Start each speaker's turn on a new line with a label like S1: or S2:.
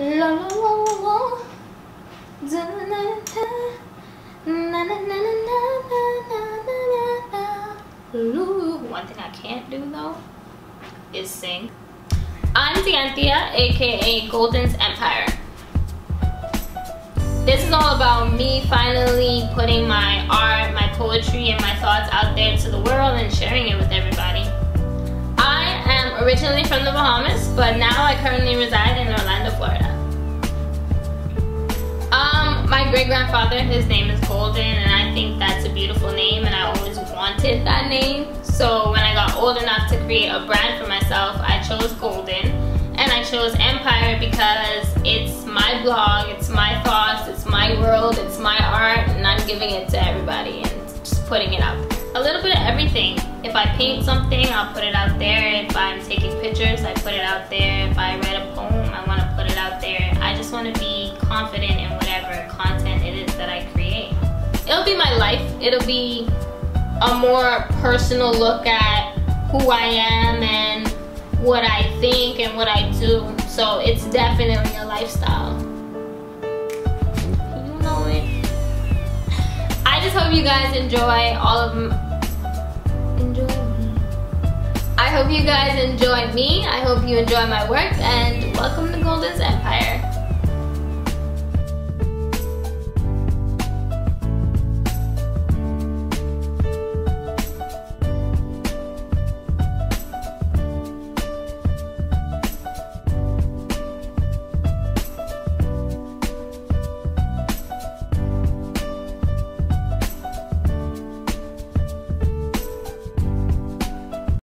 S1: La la la la la. Da, na, na, na, na, na, na, na, na, na. Ooh, one thing I can't do though is sing. I'm Tiantia, aka Golden's Empire. This is all about me finally putting my art, my poetry, and my thoughts out there to the world and sharing it with everybody. I am originally from the Bahamas, but now I currently reside in Orlando, Florida. My great-grandfather, his name is Golden, and I think that's a beautiful name, and I always wanted that name. So when I got old enough to create a brand for myself, I chose Golden, and I chose Empire because it's my blog, it's my thoughts, it's my world, it's my art, and I'm giving it to everybody and just putting it up. A little bit of everything. If I paint something, I'll put it out there. If I'm taking pictures, I put it out there. If I write a poem, I want to put it out there. I just want to be confident in whatever content it is that I create. It'll be my life. It'll be a more personal look at who I am and what I think and what I do. So it's definitely a lifestyle. You know it. I just hope you guys enjoy all of them. Enjoy me. I hope you guys enjoy me. I hope you enjoy my work, and welcome to Golden's Empire.